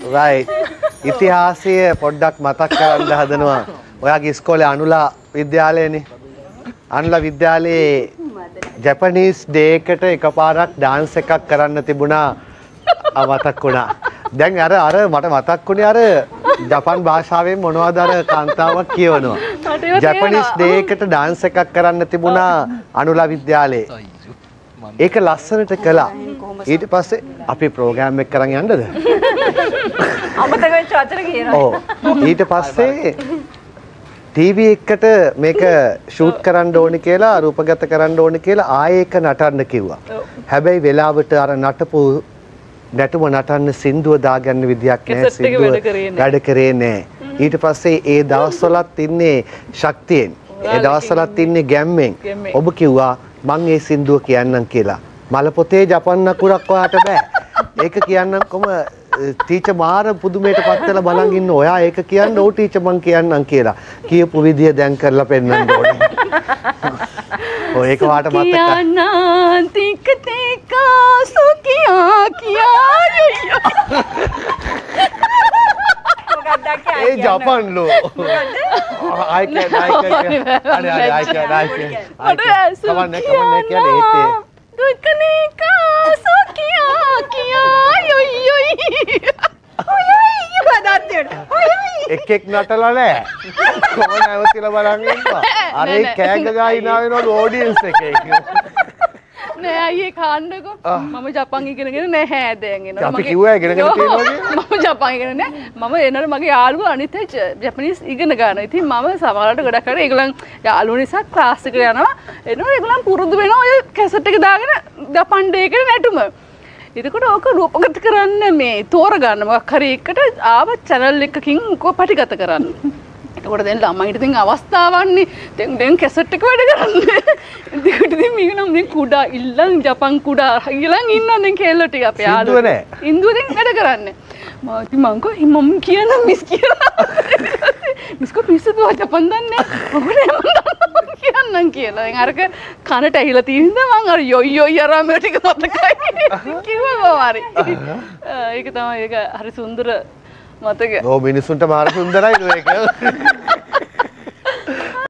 right. ඉතිහාසය පොඩ්ඩක් මතක් කරන්න හදනවා. ඔයාගේ ඉස්කෝලේ අනුලා විද්‍යාලයනේ. අනුලා විද්‍යාලයේ ජපනීස් ඩේ එකට එකපාරක් ඩාන්ස් එකක් කරන්න තිබුණා. මතක් වුණා. දැන් අර මට මතක් වුණේ අර ජපන් භාෂාවෙන් මොනවද අර කාන්තාවක් කියවනවා. ජපනීස් ඩේ එකට ඩාන්ස් එකක් කරන්න තිබුණා අනුලා විද්‍යාලයේ. ඒක ලස්සනට කළා. ඊට පස්සේ අපි ප්‍රෝග්‍රෑම් එක කරන් යන්නද? අමතක වෙච්ච වචන කියනවා. ඔව්. ඊට පස්සේ ටීවී එකට මේක ෂූට් කරන්න ඕනේ කියලා රූපගත කරන්න ඕනේ කියලා ආයේ එක නටන්න කිව්වා. හැබැයි වෙලාවට අර නටපු නැටුම නටන්න සින්දුව දාගන්න විදියක් නැහැ. සින්දුව වැඩ කරේ නැහැ. ඊට පස්සේ ඒ දවස්වලත් ඉන්නේ ශක්තියෙන්. ඒ දවස්වලත් ඉන්නේ ගැම්මෙන්. ඔබ කිව්වා මං ඒ සින්දුව කියන්නම් කියලා. මල පොතේ ජපන් නකුරක් ඔයාට බෑ. ඒක කියන්නම් කොම ටීචර් මාර පුදුමයට පත් වෙලා බලන් ඉන්න ඔයා ඒක කියන්න ඕ ටීචර් මං කියන්නම් කියලා. කියපු විදිය දැන් කරලා පෙන්නන්න ඕනේ. ඔය ඒක වාට මතකයි. කියනා තික තික සුකියා කියා ඒ ජපන් ලෝ. I can. එකෙක් නටලා නෑ. කොහොම නැවතිලා බලන් ඉන්නවා. අර ඒ කෑග ගා ඉනා වෙනවලු ඔඩියන්ස් එකේ. නෑ අයියේ කාණ්ඩකෝ මම ජපන් ඉගෙනගෙන නැහැ දැන් එනවා. අපි කිව්වා ඉගෙනගෙන තියෙනවා කියලා. මම ජපන් ඉගෙන නෑ. මම එනකොට මගේ යාළුවා අනිත් අය ජපනීස් ඉගෙන ගන්නවා. ඉතින් මම සමහරවිට ගොඩක් කරේ ඒගොල්ලන් යාළුවෝ නිසා ක්ලාස් එකට යනවා. එනකොට ඒගොල්ලන් පුරුදු වෙනවා ඔය කැසට් එක දාගෙන ජපන් ඩේකට නැටුම. එතකොට ඕක රූපගත කරන්න මේ තෝරගන්න මොකක් හරි එකට ආව channel එකකින් කො පටිගත කරන්න. එතකොට දැන් ළමයිට දැන් අවස්ථාවන්නේ දැන් කැසට් එක වැඩ කරන්නේ. එතකොට ඉතින් මේක නම් දැන් කුඩා ඉල්ලන් ජපන් කුඩා ඉල්ලන් ඉන්නවා දැන් කෙල්ලෝ ටික අපේ යාළුවෝ. ඉන්දුව නෑ. ඉන්දුව දැන් වැඩ කරන්නේ. මම මම කියන මිස් කියලා. මිස් කො පිස්සුද ජපන් දන්නේ නැහැ. කියන්නම් කියලා. දැන් අරක කනට ඇහිලා තියෙන මං අර යොයි අරම ටික මතකයි. කිව්වා හරි. ඒක තමයි ඒක හරි සුන්දර මතක. ඔව් මිනිසුන්ට මාර සුන්දරයි ඒක.